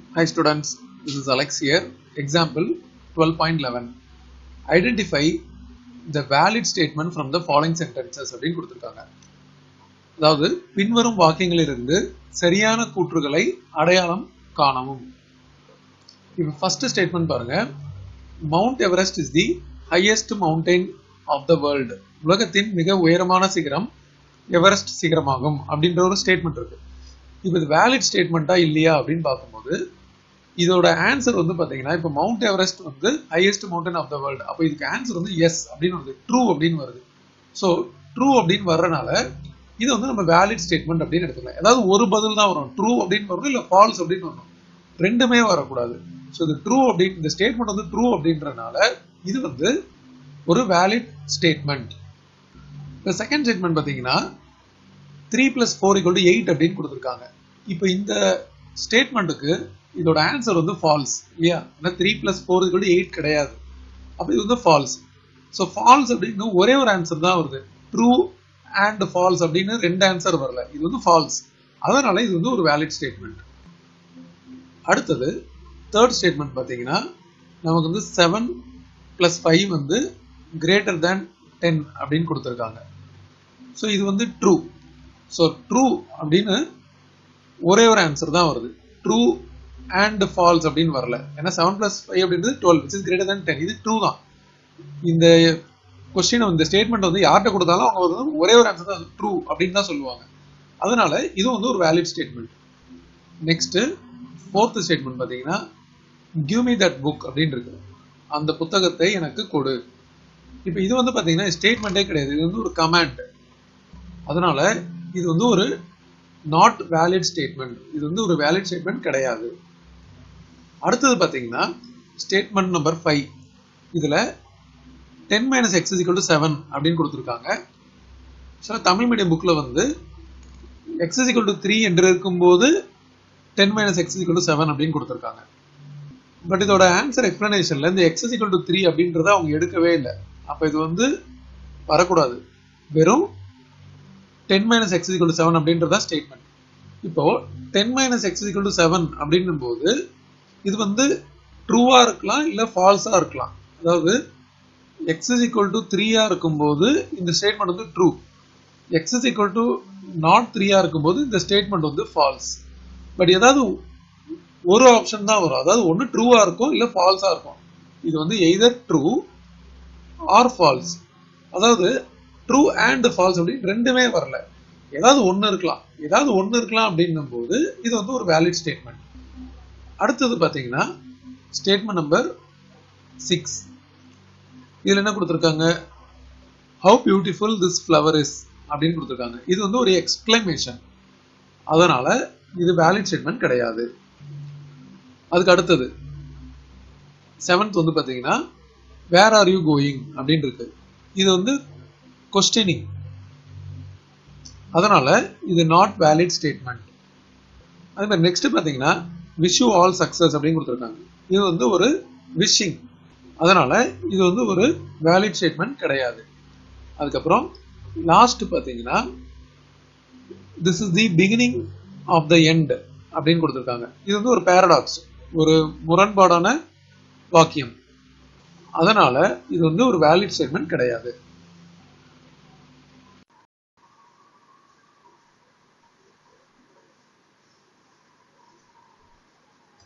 Hi students, this is Alex here. Example 12.11. Identify the valid statement from the following sentences அப்படின்னு கொடுத்திருக்காங்க. அதாவது பின்வரும் வாக்கியங்களிலிருந்து சரியான கூற்றுகளை அடையாளம் காணவும். இப்போ first statement பாருங்க. Mount Everest is the highest mountain of the world. உலகத்தின் மிக உயரமான சிகரம் எவரெஸ்ட் சிகரமாகும் அப்படின்ற ஒரு ஸ்டேட்மெண்ட் இருக்கு. இப்போ இது வேலிட் ஸ்டேட்மெண்ட்டா இல்லையா அப்படின்னு பார்க்கும்போது இதோட ஆன்சர் வந்து பாத்தீங்கன்னா இப்போ மவுண்ட் எவரெஸ்ட் வந்து highest mountain of the world. அப்போ இதுக்கு ஆன்சர் வந்து எஸ் அப்படின்னு வருது, ட்ரூ அப்படின்னு வருது. ஸோ ட்ரூ அப்படின்னு வர்றதுனால இது வந்து நம்ம வேலிட் ஸ்டேட்மெண்ட் அப்படின்னு எடுத்துக்கலாம். ஏதாவது ஒரு பதில் தான் வரும், ட்ரூ அப்படின்னு வரணும் இல்லை ஃபால்ஸ் அப்படின்னு வரணும், ரெண்டுமே வரக்கூடாது. ஸோ இது ட்ரூ அப்படின்னு இந்த ஸ்டேட்மெண்ட் வந்து ட்ரூ அப்படின்றனால இது வந்து ஒரு வேலிட் ஸ்டேட்மெண்ட். இப்போ செகண்ட் ஸ்டேட்மெண்ட் பார்த்தீங்கன்னா 3 + 4 = 8 அப்படின்னு கொடுத்துருக்காங்க. இப்போ இந்த ஸ்டேட்மெண்ட்டுக்கு இதோட ஆன்சர் வந்து ஃபால்ஸ் இல்லையா? 3 + 4 = 8 கிடையாது. அப்போ இது வந்து ஃபால்ஸ். ஸோ ஃபால்ஸ் அப்படின்னு ஒரே ஒரு ஆன்சர் தான் வருது, ட்ரூ அண்ட் ஃபால்ஸ் அப்படின்னு ரெண்டு ஆன்சர் வரல. இது வந்து ஃபால்ஸ், அதனால இது வந்து ஒரு வேலிட் ஸ்டேட்மெண்ட். அடுத்தது தேர்ட் ஸ்டேட்மெண்ட் பார்த்தீங்கன்னா நமக்கு வந்து 7 + 5 வந்து கிரேட்டர் தேன் 10 அப்படின்னு கொடுத்துருக்காங்க. ஸோ இது வந்து ட்ரூ. ஸோ ட்ரூ அப்படின்னு ஒரே ஒரு ஆன்சர் தான் வருது, ட்ரூ அண்ட் ஃபால்ஸ் அப்படின்னு வரல. ஏன்னா 7 + 5 அப்படின்றது 12 which is greater than 10. இது ட்ரூ தான். இந்த கொஸ்டின் இந்த ஸ்டேட்மெண்ட் வந்து யார்கிட்ட கொடுத்தாலும் அவங்க வந்து ஒரே ஒரு ஆன்சர் தான் ட்ரூ அப்படின்னு தான் சொல்லுவாங்க. அதனால இது வந்து ஒரு valid statement. Next fourth statement பார்த்தீங்கன்னா கிவ் மீ தட் புக் அப்படின்னு இருக்கு, அந்த புத்தகத்தை எனக்கு கொடு. இப்போ இது வந்து பார்த்தீங்கன்னா ஸ்டேட்மெண்ட்டே கிடையாது, இது வந்து ஒரு கமாண்ட். அதனால இது வந்து ஒரு நாட் வேலிட் ஸ்டேட்மெண்ட், இது வந்து ஒரு வேலிட் ஸ்டேட்மெண்ட் கிடையாது. அடுத்தது பார்த்தீங்கன்னா ஸ்டேட்மெண்ட் நம்பர் 5. இதுல 10 - x = 7 அப்படின்னு கொடுத்துருக்காங்க. தமிழ் மீடியம் புக்ல வந்து x = 3 என்று இருக்கும்போது 10 - x = 7 அப்படின்னு கொடுத்துருக்காங்க. பட் இதோட ஆன்சர் எக்ஸ்பிளனேஷன்ல இந்த x = 3 அப்படின்றத அவங்க எடுக்கவே இல்லை. அப்ப இது வந்து வரக்கூடாது, வெறும் 10 - x = 7 அப்படின்றத ஸ்டேட்மெண்ட். இப்போ 10 - x = 7 அப்படின்னும் போது இது வந்து ட்ரூவா இருக்கலாம் இல்ல ஃபால்ஸா இருக்கலாம். அதாவது x = 3 இருக்கும்போது இந்த ஸ்டேட்மெண்ட் வந்து ட்ரூ, x = not 3 இருக்கும்போது இந்த ஸ்டேட்மெண்ட் வந்து ஃபால்ஸ். பட் ஏதாவது ஒரு ஆப்ஷன் தான் வரும், அதாவது ஒன்னு ட்ரூவா இருக்கும் இல்ல ஃபால்ஸா இருக்கும். இது வந்து எய்தர் ட்ரூ ஆர் ஃபால்ஸ், அதாவது ட்ரூ அண்ட் ஃபால்ஸ் அப்படின்னு ரெண்டுமே வரல, ஏதாவது ஒன்னு இருக்கலாம் அப்படின்னும் போது இது வந்து ஒரு வேலிட் ஸ்டேட்மெண்ட். அடுத்தது பாத்தீங்கன்னா ஸ்டேட்மெண்ட் நம்பர் 6. இதுல என்ன கொடுத்திருக்காங்க, how beautiful this flower is அப்படின்னு கொடுத்திருக்காங்க. இது வந்து ஒரு எக்ஸ்கிளமேஷன், அதனால இது வேலிட் ஸ்டேட்மெண்ட் கிடையாது. அதுக்கு அடுத்தது 7th வந்து பாத்தீங்கன்னா வேர் ஆர் யூ கோயிங் அப்படின்னு இருக்கு. இது வந்து கொஸ்டினிங், அதனால இது நாட் வேலிட் ஸ்டேட்மெண்ட். அதே மாதிரி நெக்ஸ்ட் பாத்தீங்கன்னா விஷ் யூ ஆல் சக்சஸ் அப்படின்னு கொடுத்துருக்காங்க. இது வந்து ஒரு விஷிங், அதனால இது வந்து ஒரு வேலிட் ஸ்டேட்மெண்ட் கிடையாது. அதுக்கப்புறம் லாஸ்ட் பாத்தீங்கன்னா this is the beginning of the end அப்படின்னு கொடுத்துருக்காங்க. இது வந்து ஒரு பேரடாக்ஸ், ஒரு முரண்பாடான வாக்கியம், அதனால இது வந்து ஒரு வேலிட் ஸ்டேட்மெண்ட் கிடையாது.